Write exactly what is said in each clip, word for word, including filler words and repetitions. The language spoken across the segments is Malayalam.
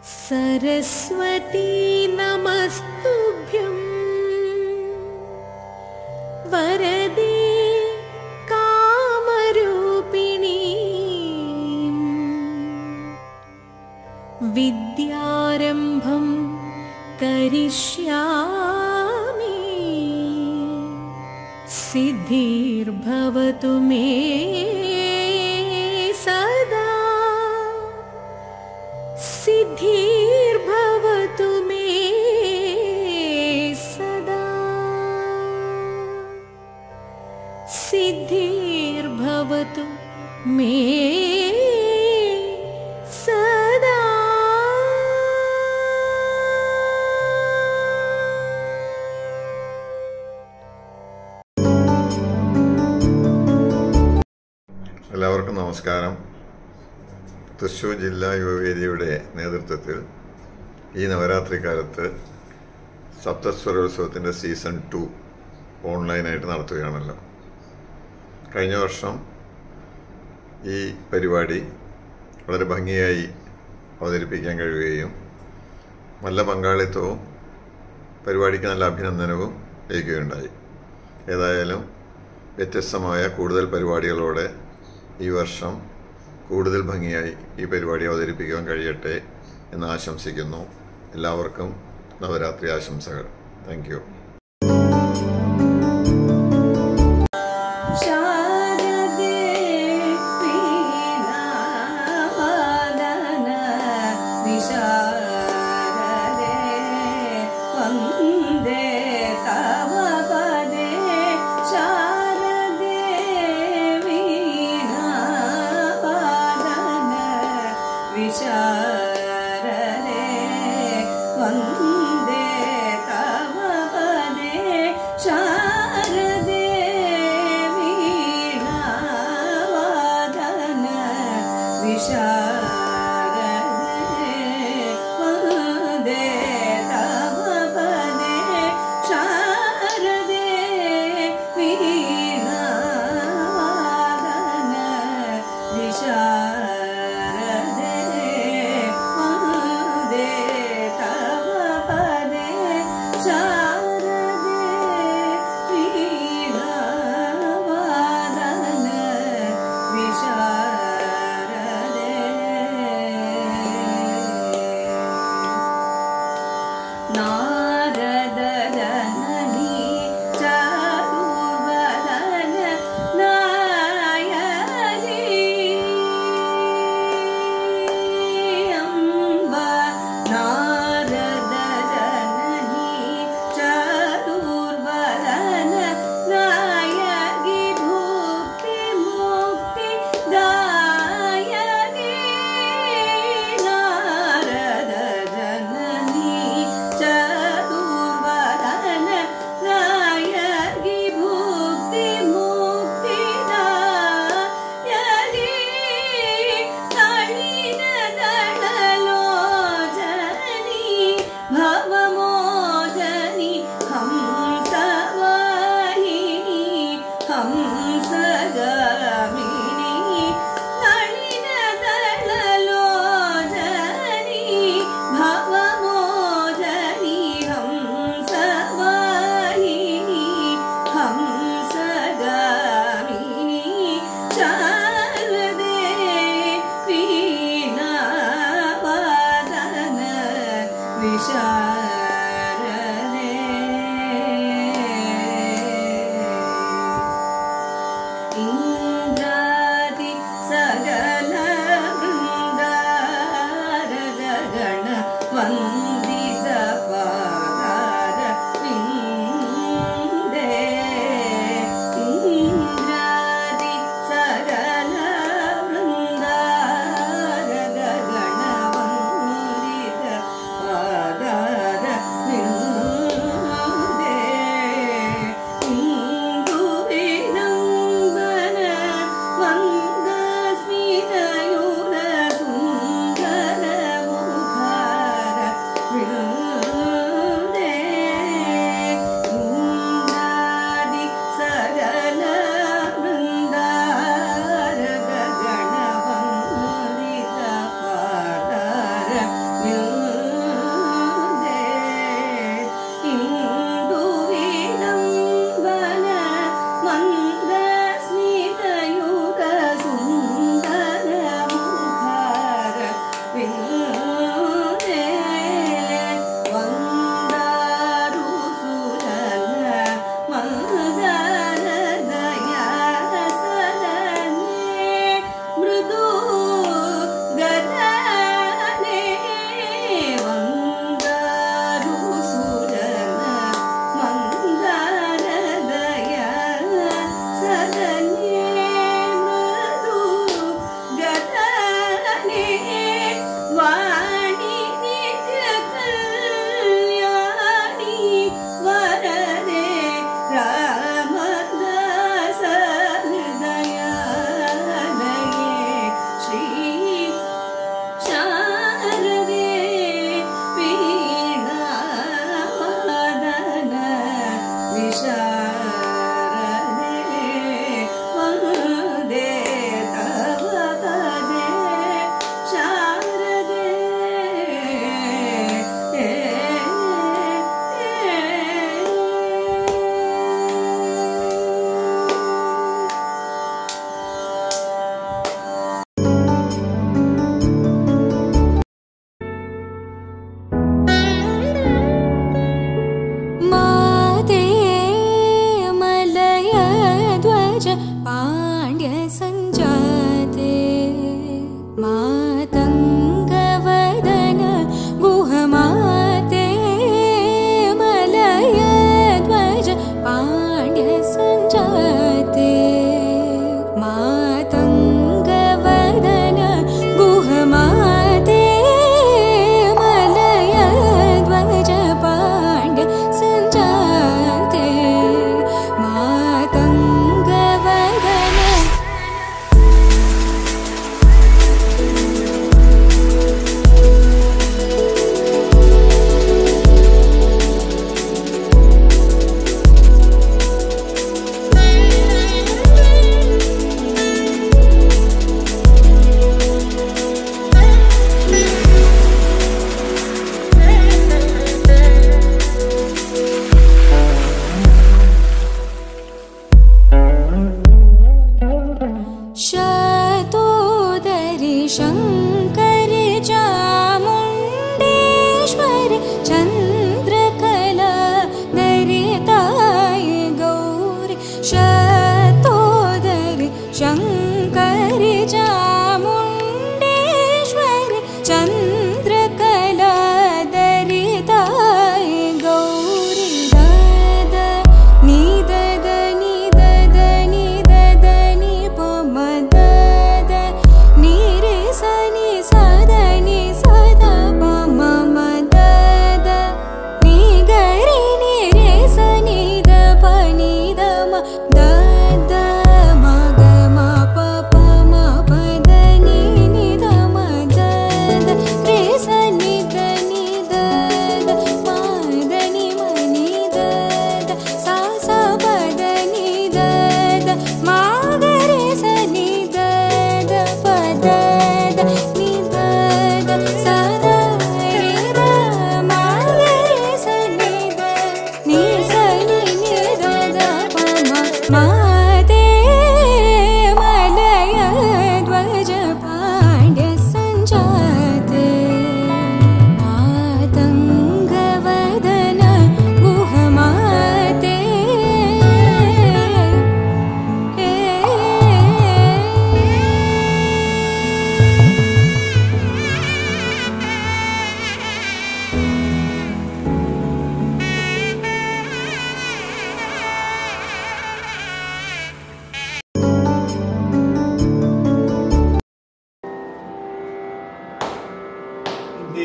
सरस्वती नमस्तुभ्यं वरदे कामरूपिणी विद्यारम्भं करिष्यामि सिद्धिर्भवतु मे सदा सिद्धिर्भवतु मे सदा सिद्धिर्भवतु मे सदा. എല്ലാവർക്കും നമസ്കാരം. തൃശ്ശൂർ ജില്ലാ യുവവേദിയുടെ നേതൃത്വത്തിൽ ഈ നവരാത്രി കാലത്ത് സപ്തസ്വരോത്സവത്തിൻ്റെ സീസൺ ടു ഓൺലൈനായിട്ട് നടത്തുകയാണല്ലോ. കഴിഞ്ഞ വർഷം ഈ പരിപാടി വളരെ ഭംഗിയായി അവതരിപ്പിക്കാൻ കഴിയുകയും നല്ല പങ്കാളിത്തവും പരിപാടിക്ക് നല്ല അഭിനന്ദനവും ലഭിക്കുകയുണ്ടായി. ഏതായാലും വ്യത്യസ്തമായ കൂടുതൽ പരിപാടികളോടെ ഈ വർഷം കൂടുതൽ ഭംഗിയായി ഈ പരിപാടി അവതരിപ്പിക്കാൻ കഴിയട്ടെ എന്ന് ആശംസിക്കുന്നു. എല്ലാവർക്കും നവരാത്രി ആശംസകൾ. Thank you.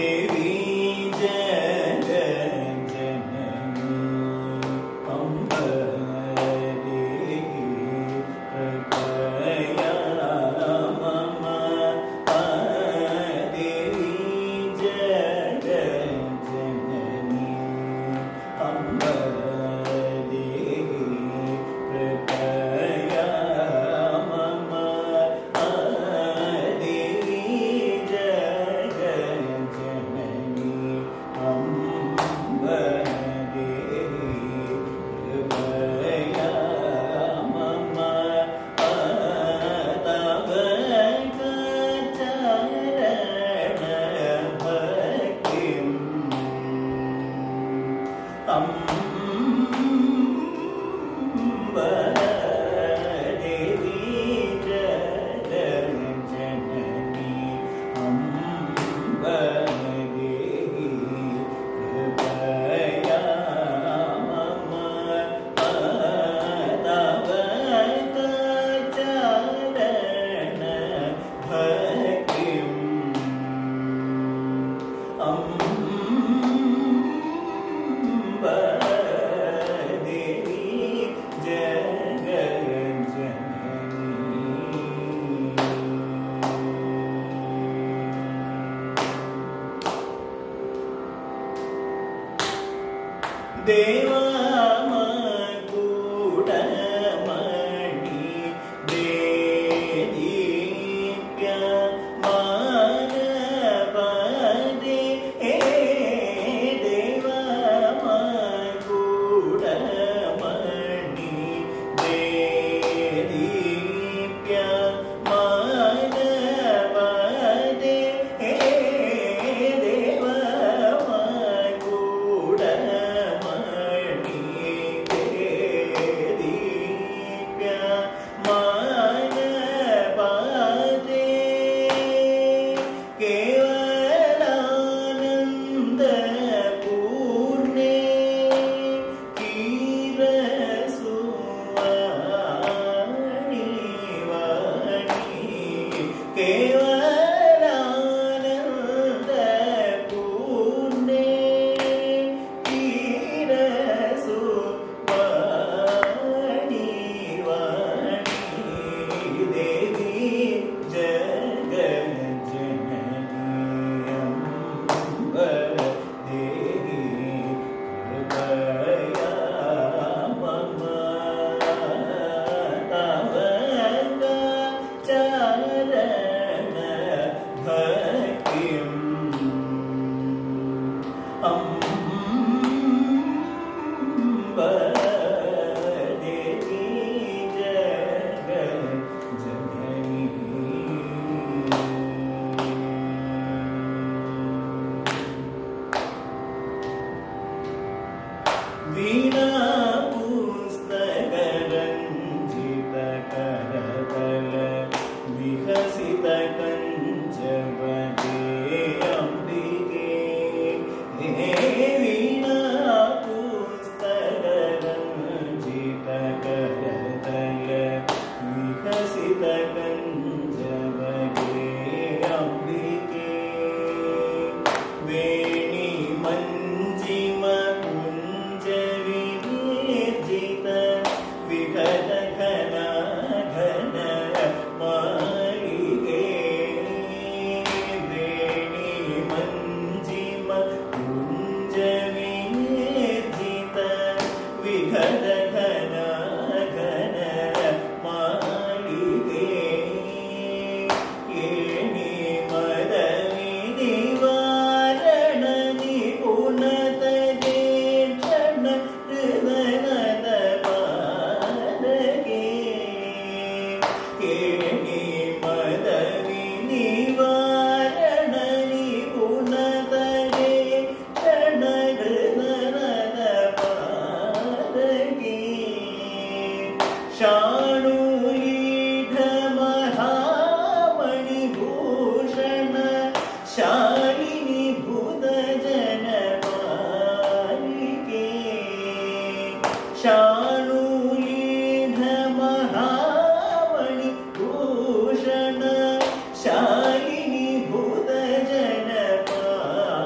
शालिनी भूत जन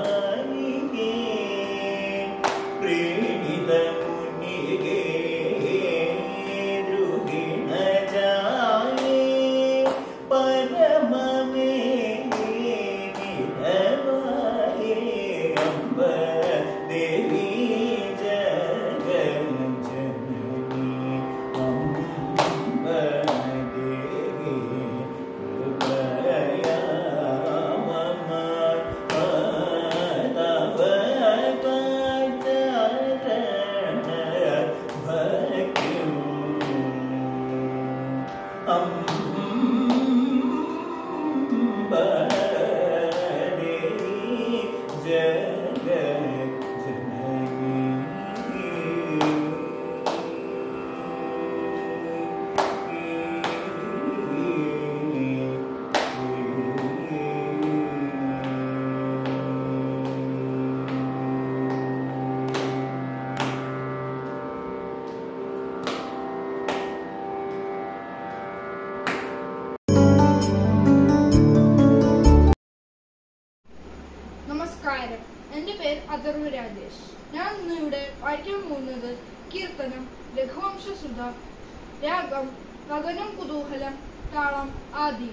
നമസ്കാരം, എൻ്റെ പേര് അഥർവ രാജേഷ്. ഞാൻ ഇന്ന് ഇവിടെ വായിക്കാൻ പോകുന്നത് കീർത്തനം രഘുവംശസുധ, രാഗം ഗഗനം കുതൂഹലം, താളം ആദി.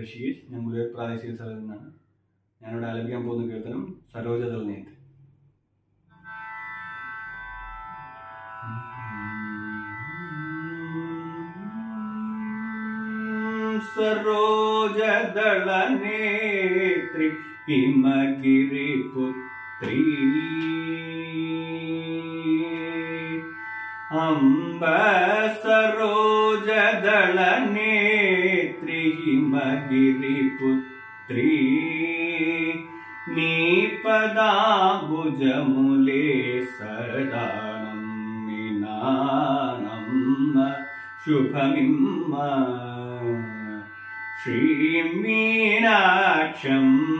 ബഷീർ. ഞാൻ ഗുരുവായൂർ പ്രാദേശിക സ്ഥലത്ത് നിന്നാണ്. ഞാനിവിടെ ആലപിക്കാൻ പോകുന്ന കീർത്തനം സരോജദളനേത്. സരോജദളനേത്രി ഹിമഗിരിപുത്രീ അംബ സരോജദളനേത്രി ഹിമഗിരിപുത്രീ നീപദാംബുജമുലേ സദാനം മിനാനമ്മ ശുഭമിമ്മ ശ്രീമീനാക്ഷമ്മ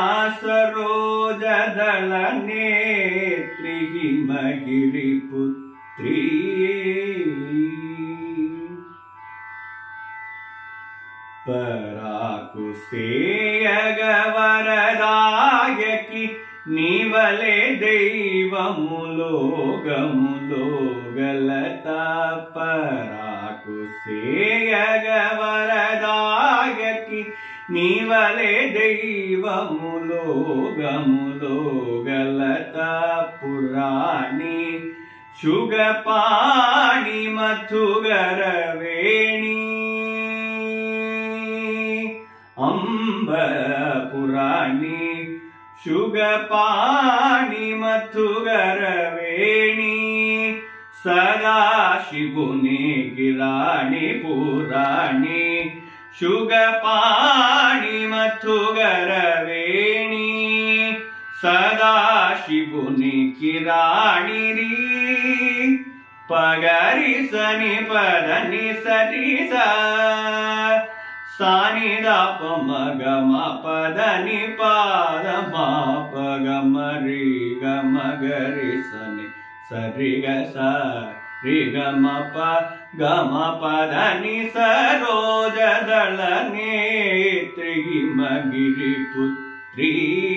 സരോജദളനേത്രി ഹിമഗിരിപുത്രീ పరాకుసేయగవరదాయకి నీవలే దైవములోగములో గలత పరాకుసేయగవరదాయకి నీవలే దైవములోగములో గలత పురాణి శుగపాణి మధుగరవేణి అంబ పురాణి శుగపాణి మధుగరవేణి సదాశివుని గిరాణి పురాణి శుగపాణి మధుగరవేణి సదాశివుని కిరాణి పగరి సని పదని సరి సాని దాప మగ పదని పాద మాప గమరి గమగరి సని సరి గ సరి గమ ప గమ పదని సరోజదళనేత్రి హిమగిరిపుత్రీ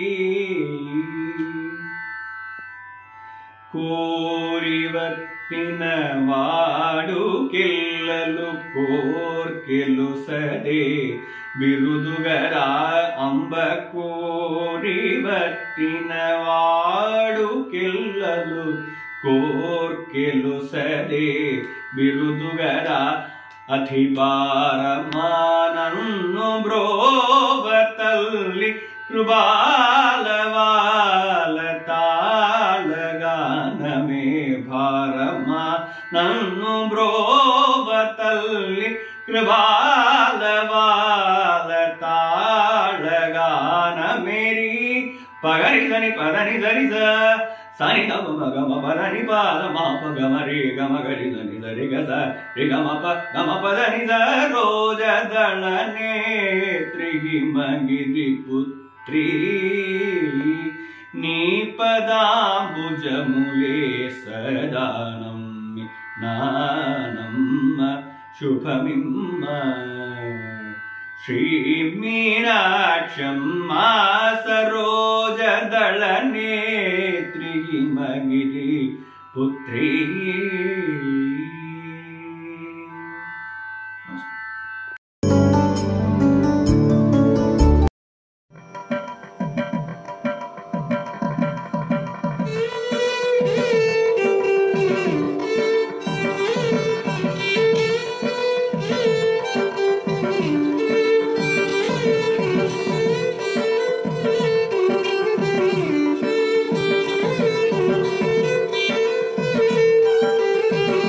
కోరివత్తిన వాడు కిల్లలు కోర్కెలుసదే బిరుదుగరా అంబ కోరివత్తిన వాడు కిల్లలు కోర్కెలుసదే బిరుదుగరా అధిపారమానన్ను బ్రోవతల్లి కృపాలవాల తాళగానమే భారమా నన్ను బ్రోవతల్లి కృపాలవాల తాళగానమేరి పగరి సని పదని సరి సని గమ గమ పదని పాద మాప గమ రే గమ గరి సని సరి గ రి గమ ప గమ పదని సరోజదళనేత్రి హిమగిరిపుత్రీ నీపదాంబుజములే సదానం నానమ్మ శుభమిమ్మ శ్రీమీనాక్షమ్మ సరోజదళనేత్రి హిమగిరిపుత్రీ. Thank you.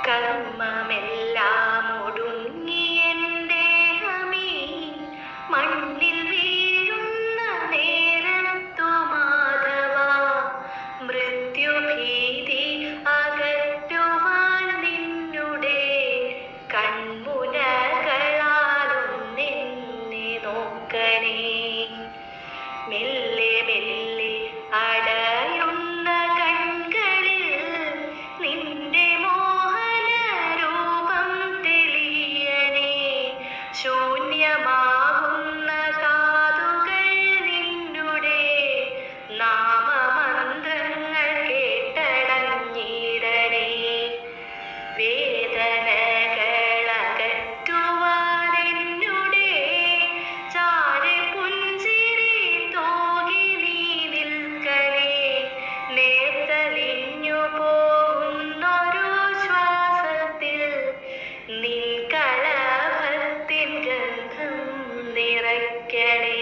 കർമ്മമെല്ലാം ഒടുങ്ങിയൻ ദേഹമേ മണ്ണിൽ വീഴുന്ന നേരത്തു മാധവ മൃത്യുഭീതി അകറ്റുവാൻ നിന്നുടെ കൺമുനകളാലൊന്നെന്നെ നോക്കണേ. മെല്ലെ മെല്ലെ അടയുന്ന കൺകളിൽ നിന്റെ മോഹന രൂപം തെളിയണേ. ശൂന്യമാകുന്ന കാതുകൾ നിന്നുടെ നാമമന്ത്രങ്ങൾ കേട്ടടഞ്ഞിടണേ. വേദനകളകറ്റുവാനെന്നുടെ ചാരെ പുഞ്ചിരി തോകി നീ നിൽക്കണേ. നേർത്തലിഞ്ഞു പോകുന്നൊരു ശ്വാസത്തിൽ നിൻ കളഭത്തിൻ ഗന്ധം നിറയ്ക്കണേ.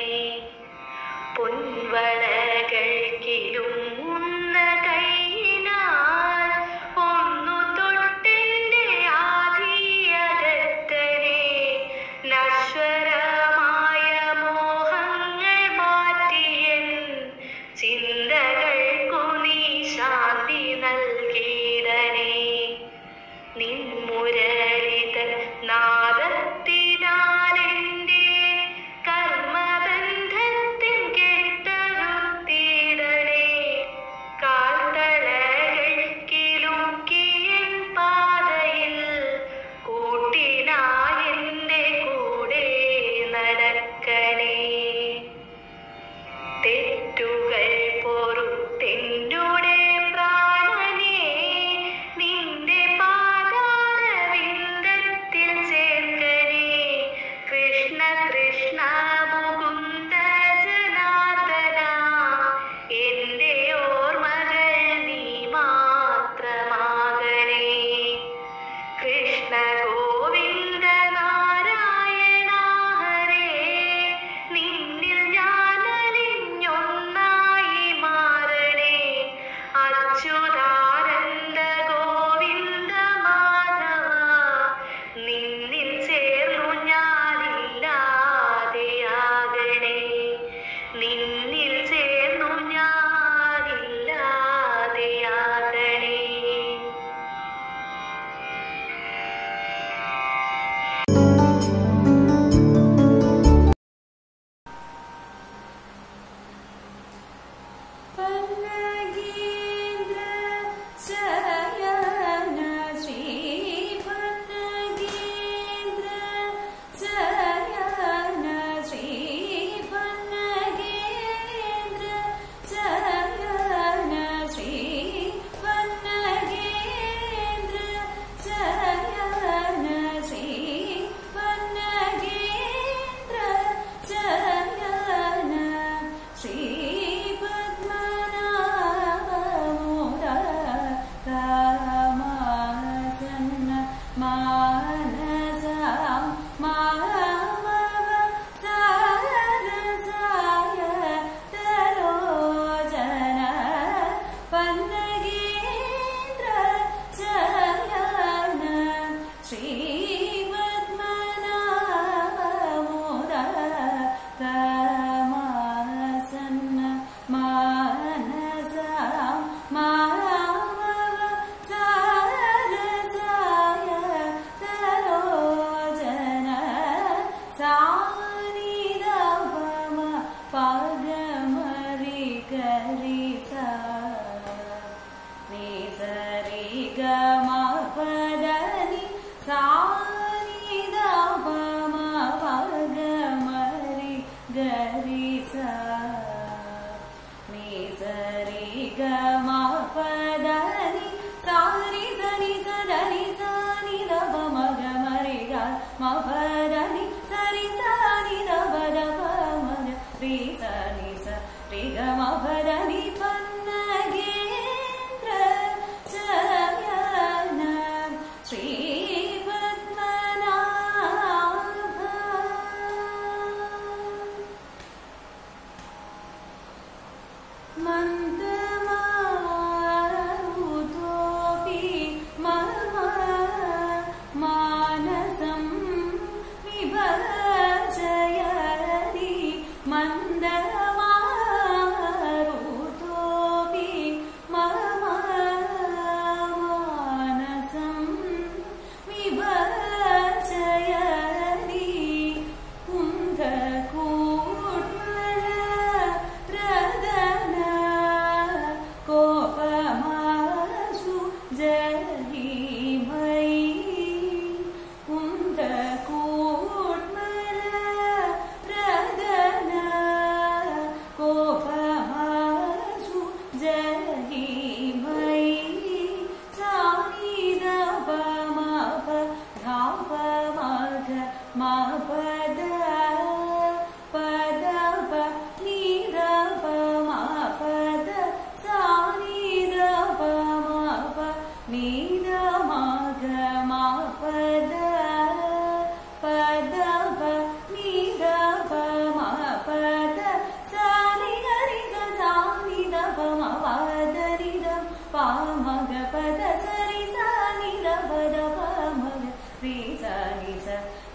പൊൻവളകൾ കിലുങ്ങുന്ന കൈയിനാൽ ഒന്നു തൊട്ടെന്റെ ആധിയകറ്റണേ. നശ്വരമായ മോഹങ്ങൾ മാറ്റിയൻ ചിന്തകൾക്കു നീ ശാന്തി നൽകിടണേ. നിൻ മുരളിതൻ നാദത്തിനാലെന്റെ കർമ്മബന്ധത്തിൻ കെട്ടറുത്തിടണേ. കാൽത്തളകൾ കിലുക്കിയൻ പാതയിൽ കൂട്ടിനായെന്റെ കൂടെ നടക്കണേ. തെറ്റുകൾ പൊറുത്തെന്നുടെ പ്രാണനെ നിന്റെ പാദാരവിന്ദത്തിൽ ചേർക്കണേ. കൃഷ്ണ കൃഷ്ണ മുകുന്ദ ജനാർദ്ദന എന്റെ ഓർമ്മകൾ നീ മാത്രമാകണേ. കൃഷ്ണ ഗോവിന്ദ നാരായണ ഹരേ നിന്നിൽ ഞാൻ അലിഞ്ഞൊന്നായി മാറണേ. അച്യുതാനന്ദ ഗോവിന്ദ മാധവ നിന്നിൽ ചേർന്നു ഞാനില്ലാതെയാകണേ. നിന്നിൽ ചേർന്നു ഞാനില്ലാതെയാകണേ. പന്നഗേന്ദ്ര ശയന ശ്രീ പന്നഗേന്ദ്ര ശയന ശ്രീ പന്നഗേന്ദ്ര ശയന ശ്രീ പന്നഗേന്ദ്ര ശയന ശ്രീ പന്നഗേന്ദ്ര ശയന ശ്രീ Mandama Utopi Mama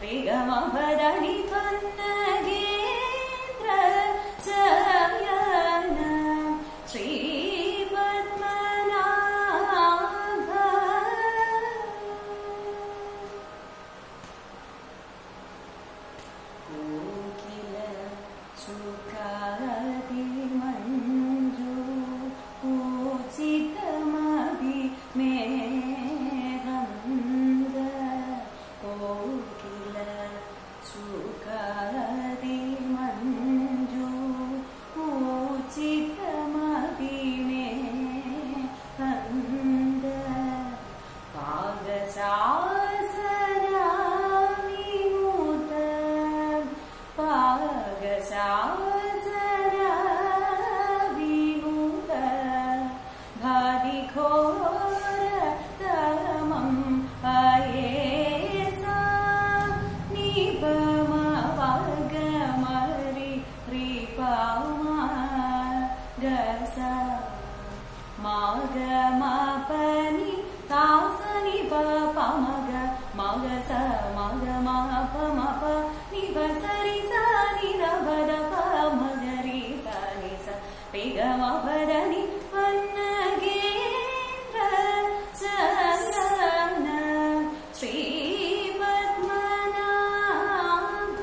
രിഗമപദനി പന്നഗേന്ദ്ര ശയന ശ്രീ പത്മനാഭ കോകില സുഖാതി മഞ്ജു പൂജിതമഭി മേഘന്ദ കോകില സുഖാതി മഞ്ജു പൂജിതമഭി മേഘന്ദ പാകശാസനാവിമുത പാകശാസനാവിമുത ഭാതിഘോരതമം അയേസ നിപമവഗമരി രിപമ ഗസ മഗമപനി താസനി പമഗ മഗസ മഗമപമപ നിപസരി സനി രവദ പമഗരി സനി സ രിഗമപദനി പന്നഗേന്ദ്ര ശയന ശ്രീ പത്മനാഭ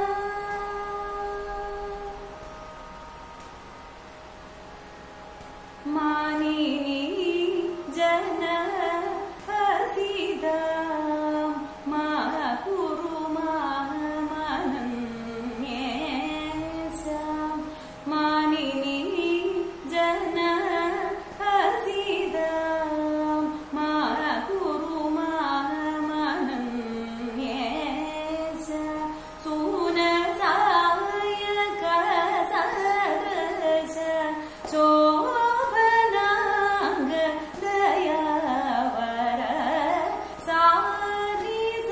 മാനിനി ജന ഹസിത മാ കുരു മാനന്യേശ മാനിനി ജന ഹസിത മാ കുരു മാനന്യേശ സൂനസായക സദൃശ ശോഭനാംഗ ദയാവര സാരിസ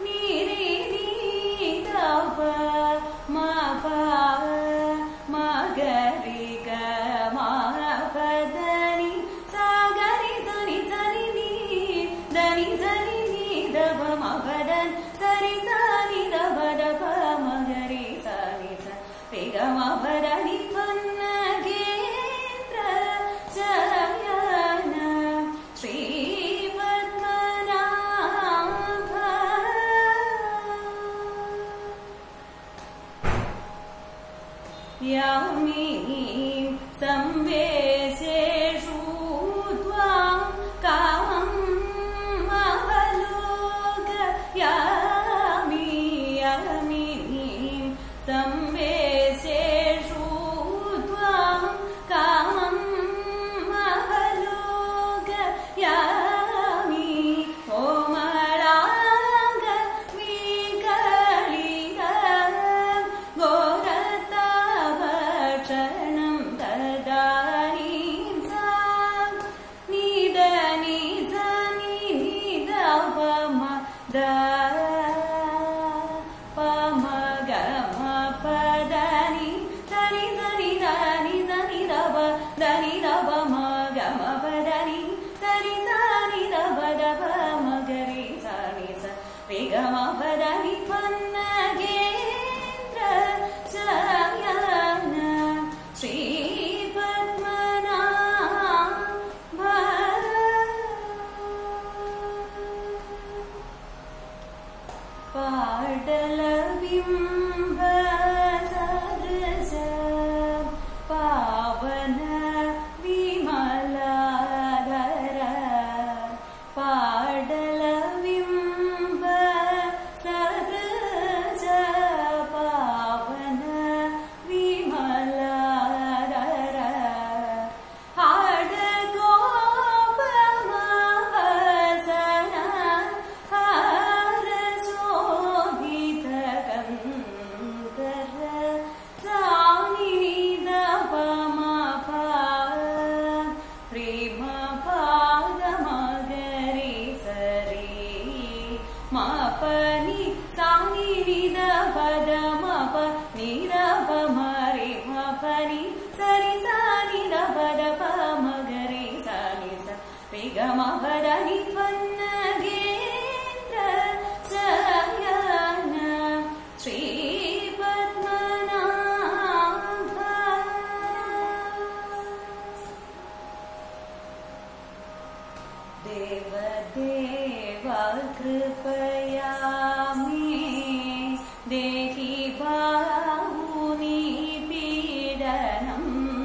നിരിതപ മപ മഗരിക മപദനി സാഗരി സനി സനി നി ധനി സനി നി ദപ മപദൻ സരി സനി ദപ ദപ മഗരി സനി സ രിഗമപദനി പന്നഗേന്ദ്ര ശയന ശ്രീ പത്മനാഭ യാമീം സംവേശേഷു ത്വാം കാമം അവലോക യാമി യാമീം സംവേശേഷു ത്വാം കാമം അവലോക യാമി ഓമളാംഗ വികളിത ഘോരതഭക്ഷണം ദദാനീം സാ നിദ നിദ നിദ പമ ദ പമഗ മപദനി സനി സനി ധനി സനി ദപ ധനി ദപ മഗ മപദനി സരി സനി ദപ ദപ മഗരി സനി സ രിഗമപദനി പന്നഗേന്ദ്ര ശയന ശ്രീ പത്മനാഭ പാടലബിംബ സദൃശ പാവന വിമലാധര പാടലബിംബ സദൃശ പാവന വിമലാധര ഹാടഗോപമവസന ഹരശോഭിതകന്ധര സാനിധ പമപ പ്ರೇಮಪಾದಮಗರಿ ಸರಿ ಮಪನಿ ಸಾನಿಧ ಪದ ಮಪ ನಿರಪ ಮರಿ ಮಪನಿ ಸರಿ ಸಾನಿಧ ಪದ ಪಮಗರಿ ಸಾನಿ ಸ ರಿಗಮ ಪದ ನಿ ಪನ್ನಗೇಂದ್ರ ಶಯನ देवदेवा कृपया मे देहि बाहुनि पीडनं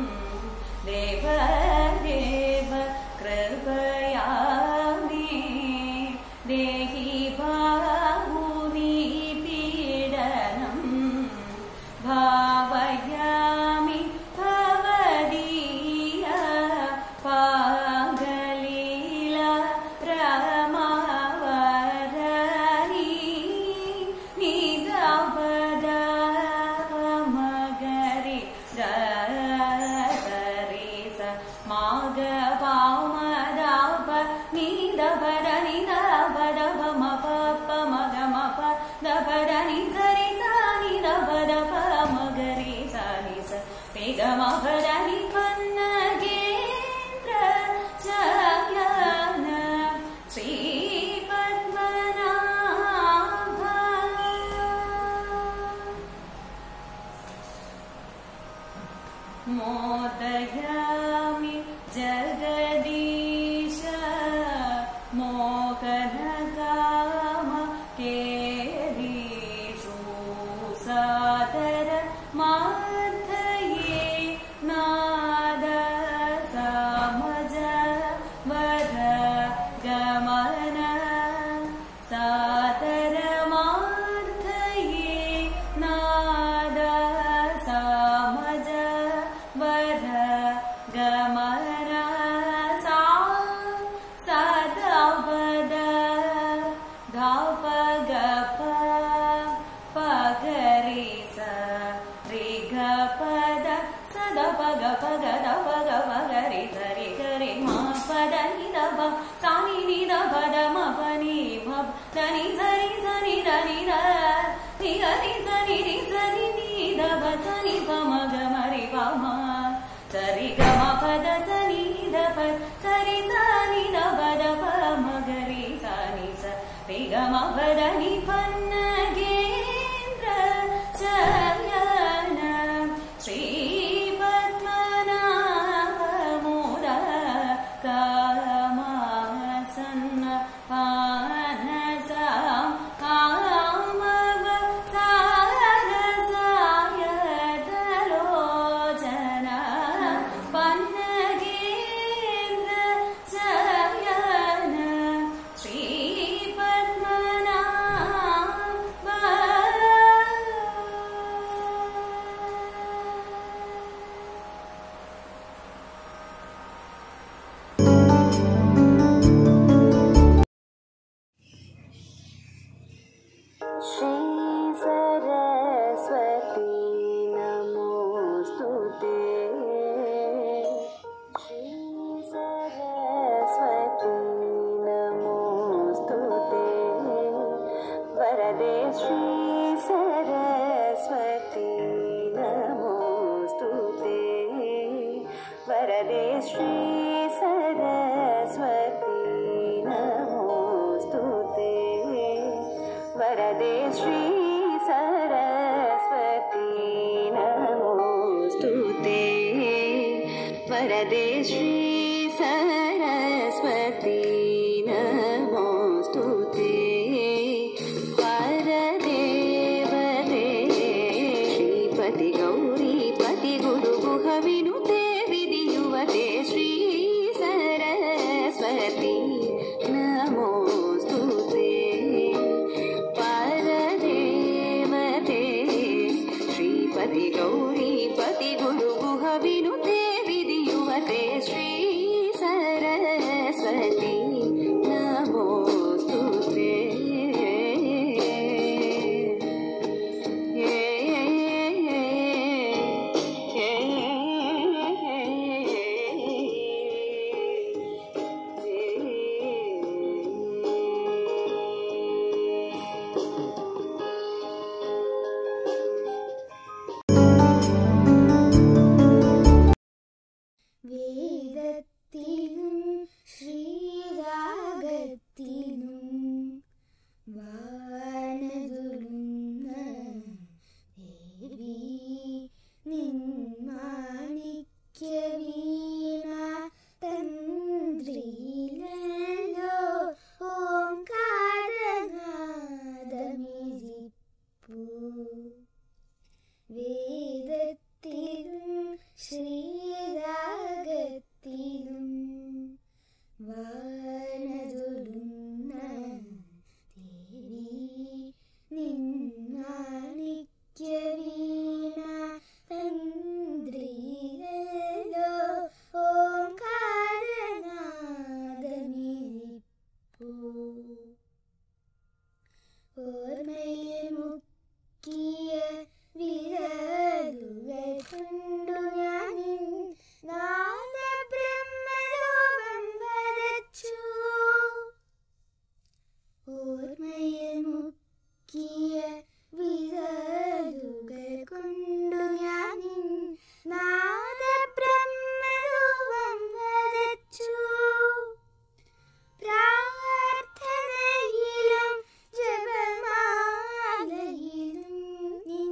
देवदेव कृपया मे देहि बाहुनि पीडनं भावयामि भवदीया पागलीला रमावदनी निदापदा मगरि गसरिस माग पामदाप निदपद निदपद मप मग मप दपद निसरिस निदपद मगरि सरिस पेगमपद निपन्नगेन्द्र जयन श्री पद्मनाभ मोदयामि जगदीश मोहनकाम केलीषु सादर मार्धये नाद समज वर गमन सादर मार्धये नाद समज वर गमन सा सदापद धाप गप पगरि स रि ग पद सदप गप गद पग पगरि स रि गरि म पद नि द प सा नि नि द पद म प नि म द नि स रि स नि द नि द नि ग नि स नि रि स नि नि द प स नि प म ग म रि प म स रि ग म पद स नि द प स रि स नि द पद प म ग रि स नि स रि ग म पद नि पन्नगेन्द्र जयन श्री पद्मनाभ मोदकमासन्न पानसां कामव सारसायतलोचन पन्नगेन्द्र जयन श्री पद्मनाभ श्री सरस्वती नमोस्तुते श्री सरस्वती नमोस्तुते वरदे श्री सरस्वती नमोस्तुते वरदे श्री सरस्वती नमोस्तुते वरदे श्री सरस्वती नमोस्तुते वरदे श्री सरस्वती नमोस्तुते वरदे वदे श्रीपति गौरी पति गुरु गुह विनुते विधियुवते श्री सरस्वती नमोस्तुते श्रीपति गौरी पति गुरु गुह विनुते विधियुवते श्री ഓർമ്മയിൽ മുക്കിയ വിരലുകൾ കൊണ്ടു ഞാൻ നാദബ്രഹ്മരൂപം വരച്ചു. ഓർമ്മയിൽ മുക്കിയ വിരലുകൾ കൊണ്ടു ഞാൻ നാദബ്രഹ്മരൂപം വരച്ചു. പ്രാർത്ഥനയിലും ജപമാലയിലും നിൻ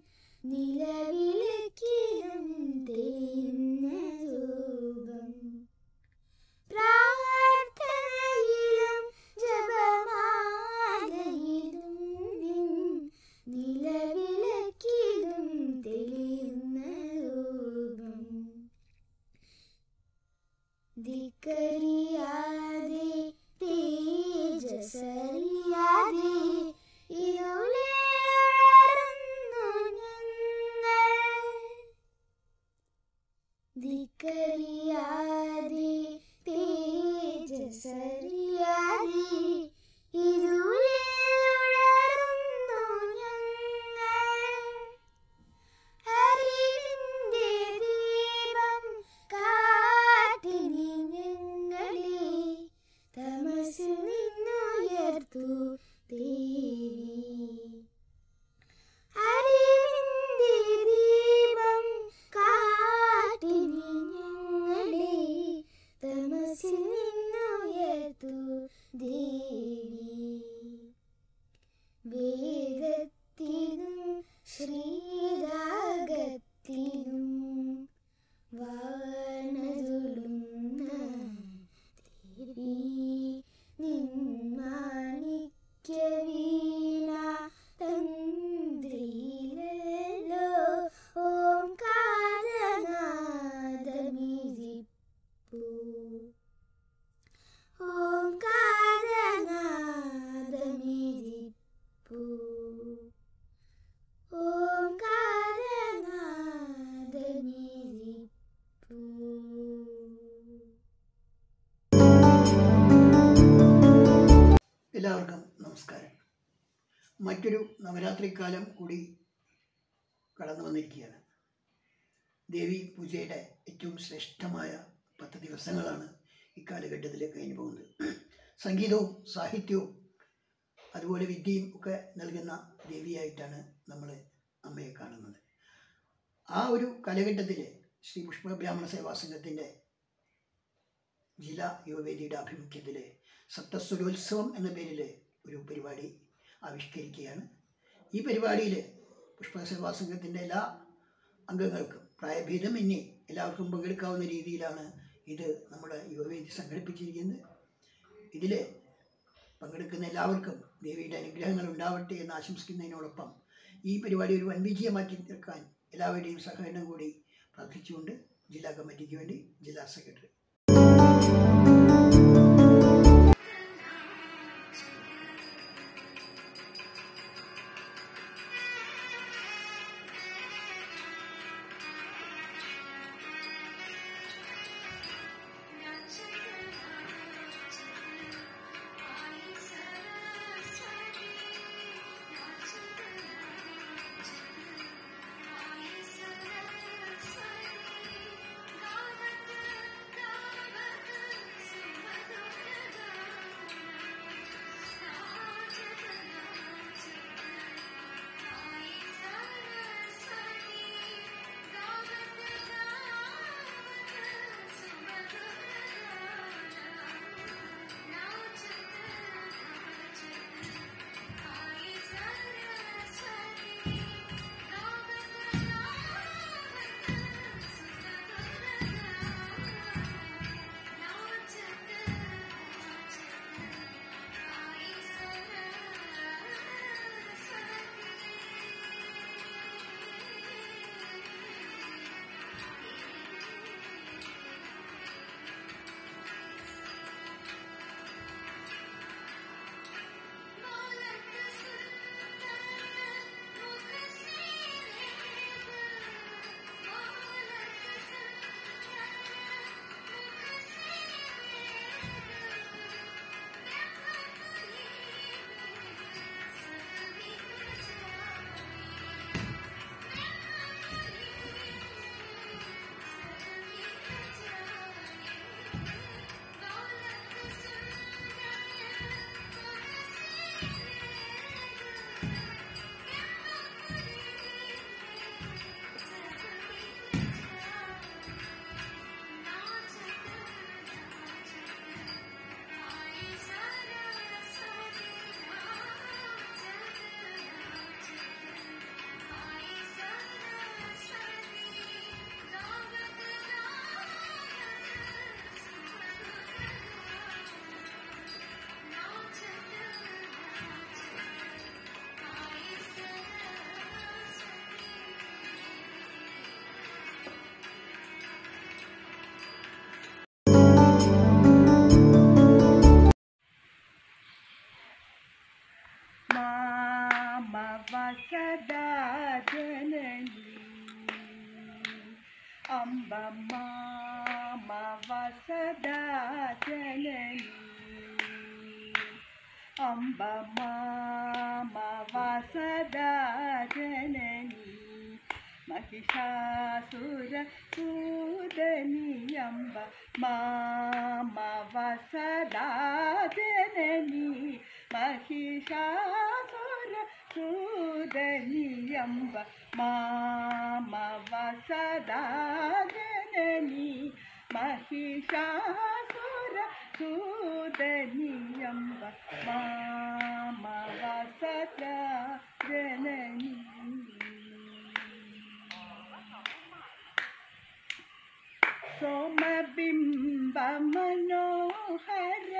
നിലവിളക്കിലും തെളിയുന്ന രൂപം. പ്രാർത്ഥനയിലും ജപമാലയിലും നിൻ നിലവിളക്കിലും തെളിയുന്ന രൂപം. ദിക്കറിയാതെ തേജസ്സറിയാതെ ഇരുളിലുഴറുന്നു ഞങ്ങൾ. ദിക്കറിയാതെ തേജസ്സറിയാതെ ഇരുളിലുഴറുന്നു ഞങ്ങൾ. അറിവിന്റെ ദീപം കാട്ടിനി ഞങ്ങളെ തമസിൽ നിന്നുയർത്തു ദേവി. അറിവിന്റെ ദീപം കാട്ടിനി ഞങ്ങളെ തമസിൽ നിന്നുയർത്തു ദേവി. വേദത്തിനും ശ്രീരാഗത്തിനും വാണരുളുന്ന ദേവി നിൻ മാണിക്യവീണ തന്ത്രിയിലല്ലോ ഓംകാരനാദമിരിപ്പു. ഓംകാരനാദമിരിപ്പു. ഓംകാരനാദമിരിപ്പു. എല്ലാവർക്കും നമസ്കാരം. മറ്റൊരു നവരാത്രിക്കാലം കൂടി കടന്നു വന്നിരിക്കുകയാണ്. ദേവി പൂജയുടെ ഏറ്റവും ശ്രേഷ്ഠമായ പത്ത് ദിവസങ്ങളാണ് ഇക്കാലഘട്ടത്തിൽ കഴിഞ്ഞു പോകുന്നത്. സംഗീതവും സാഹിത്യവും അതുപോലെ വിദ്യയും ഒക്കെ നൽകുന്ന ദേവിയായിട്ടാണ് നമ്മൾ അമ്മയെ കാണുന്നത്. ആ ഒരു കാലഘട്ടത്തിൽ ശ്രീ പുഷ്പബ്രാഹ്മണ സേവാ സംഘത്തിൻ്റെ ജില്ലാ യുവവേദിയുടെ ആഭിമുഖ്യത്തിൽ സപ്തസ്വരോത്സവം എന്ന പേരിൽ ഒരു പരിപാടി ആവിഷ്കരിക്കുകയാണ്. ഈ പരിപാടിയിൽ പുഷ്പസേവാ സംഘത്തിൻ്റെ എല്ലാ അംഗങ്ങൾക്കും പ്രായഭേദമന്യേ എല്ലാവർക്കും പങ്കെടുക്കാവുന്ന രീതിയിലാണ് ഇത് നമ്മുടെ യുവവേദി സംഘടിപ്പിച്ചിരിക്കുന്നത്. ഇതിൽ പങ്കെടുക്കുന്ന എല്ലാവർക്കും ദേവിയുടെ അനുഗ്രഹങ്ങൾ ഉണ്ടാവട്ടെ എന്ന് ആശംസിക്കുന്നതിനോടൊപ്പം ഈ പരിപാടി ഒരു വൻ വിജയമാക്കി തീർക്കാൻ എല്ലാവരുടെയും സഹകരണം കൂടി പ്രാർത്ഥിച്ചുകൊണ്ട് ജില്ലാ കമ്മിറ്റിക്ക് വേണ്ടി ജില്ലാ സെക്രട്ടറി. Thank you. വസദാ ജനനി അംബ മാമ വസദാ ജനനി അംബ മാമ വസദാ ജനനി महिषासुर सूदनी अम्ब माम वसदा जननी महिषासुर सूदनी अम्ब माम वसदा जननी महिषासुर सूदनी अम्ब माम वसदा जननी सोमबिंब मनोहर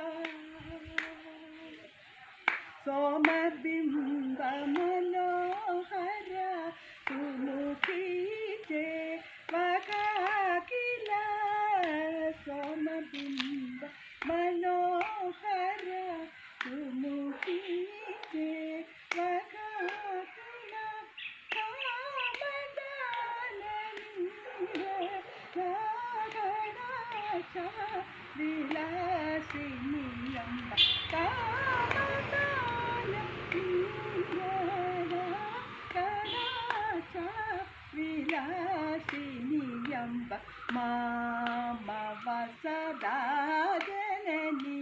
सोमबिंब मनोहर सुमुखी जे वकाकिला सोमबिंब मनोहर सुमुखी जे वकाकिला विलासिनी अम्ब कामदान कलाचा विलासिनी अम्ब माम वसदा जननी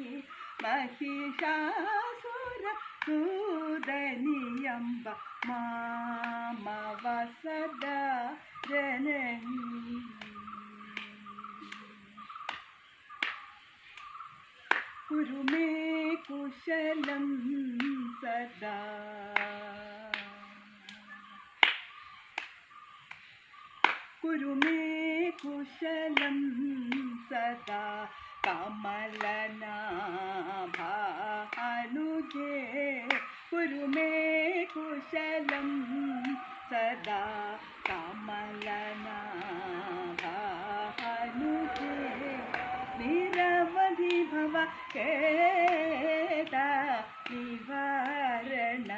महिषासुर सूदनी अम्ब माम वसदा जननी कुरु मे कुशलं सदा कुरु मे कुशलं सदा कमलनाभानुजे कुरु मे कुशलं सदा कमलनाभानुजे निरवधि भव केदा निवारण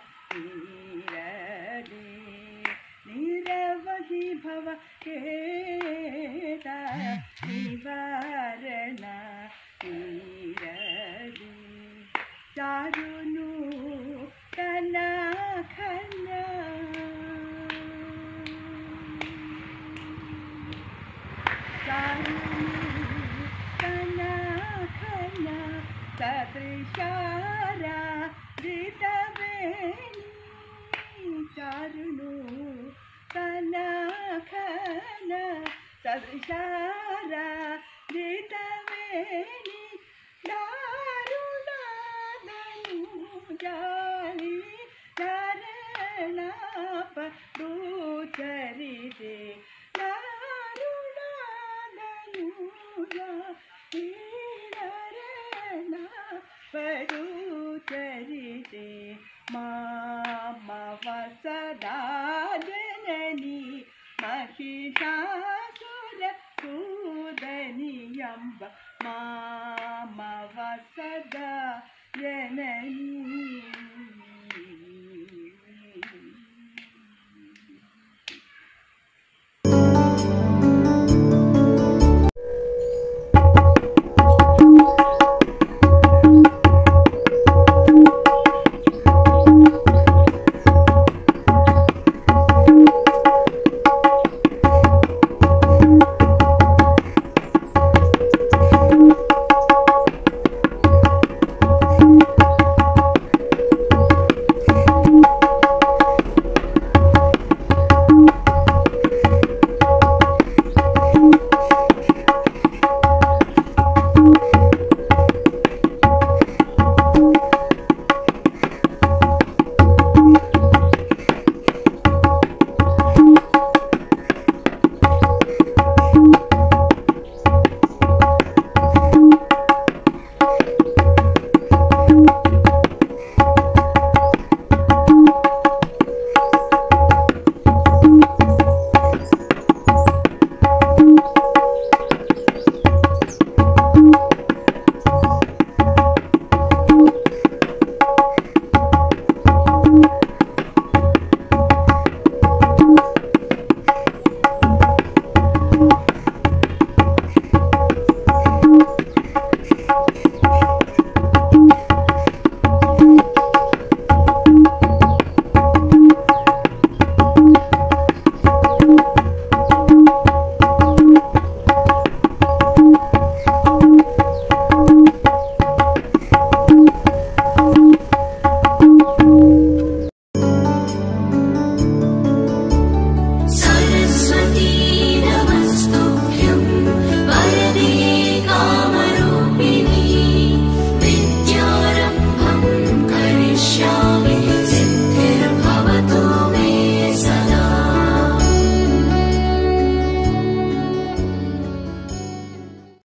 नीरदे निरवधि भव केदा निवारण नीरदे चारुनु कना खना चारुनु सदृशारा ऋतवेणी चारुणु तनखन सदृशारा ऋतवेणी दारुणादनु जाली चरणपदुचरिते दारुणादनु जाली परुचरिते माम वसदा जननी महिषासुर सूदनी अम्ब माम वसदा जननी